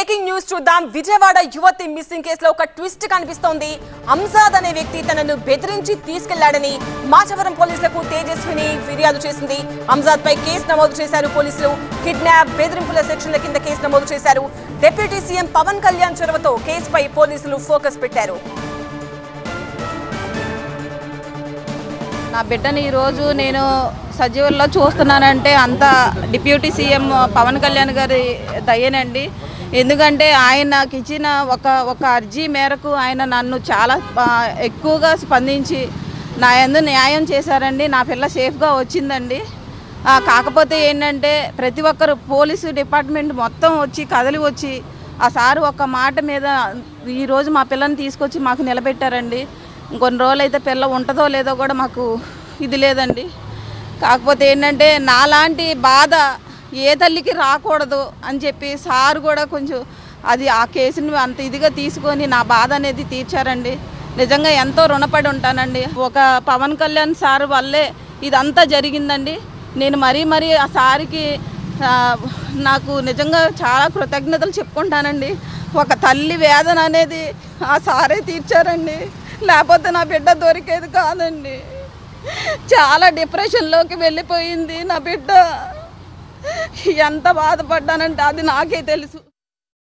Breaking news చూద్దాం. విజయవాడ యువతి missing కేసులో ఒక ట్విస్ట్ కనిపిస్తోంది. అంజాద్ అనే వ్యక్తి తనను బెదిరించి తీసుకెళ్లాడని మాచవరం పోలీసులకు తేజస్విని ఫిర్యాదు చేసింది. అంజాద్ పై కేసు నమోదు చేశారు పోలీసులు. కిడ్నాప్, బెదిరింపుల సెక్షన్ల కింద కేసు నమోదు చేశారు. డిప్యూటీ సీఎం పవన్ కళ్యాణ్ చొరవతో కేసుపై పోలీసులు ఫోకస్ పెట్టారు. నా బిడ్డని ఈరోజు నేను సజీవుల్లో చూస్తున్నానంటే అంత డిప్యూటీ సీఎం పవన్ కళ్యాణ్ గారి దయ్యనండి. ఎందుకంటే ఆయన నాకు ఇచ్చిన ఒక అర్జీ మేరకు ఆయన నన్ను చాలా ఎక్కువగా స్పందించి నా యందు న్యాయం చేశారండి. నా పిల్ల సేఫ్గా వచ్చిందండి. కాకపోతే ఏంటంటే ప్రతి ఒక్కరు పోలీసు డిపార్ట్మెంట్ మొత్తం వచ్చి కదిలి వచ్చి ఆ సారు ఒక మాట మీద ఈరోజు మా పిల్లని తీసుకొచ్చి మాకు నిలబెట్టారండి. ఇంకొన్ని రోజులు అయితే పిల్ల ఉంటుందో లేదో కూడా మాకు ఇది లేదండి. కాకపోతే ఏంటంటే నాలాంటి బాధ ఏ తల్లికి రాకూడదు అని చెప్పి సార్ కూడా కొంచెం ఆ కేసుని అంత ఇదిగా తీసుకొని నా బాధ అనేది తీర్చారండి. నిజంగా ఎంతో రుణపడి ఉంటానండి. ఒక పవన్ కళ్యాణ్ సార్ వల్లే ఇదంతా జరిగిందండి. నేను మరీ ఆ సార్కి నాకు నిజంగా చాలా కృతజ్ఞతలు చెప్పుకుంటానండి. ఒక తల్లి వేదన అనేది ఆ సారే తీర్చారండి. లేకపోతే నా బిడ్డ దొరికేది కాదండి. చాలా డిప్రెషన్లోకి వెళ్ళిపోయింది నా బిడ్డ. ఎంత బాధపడ్డానంటే అది నాకే తెలుసు.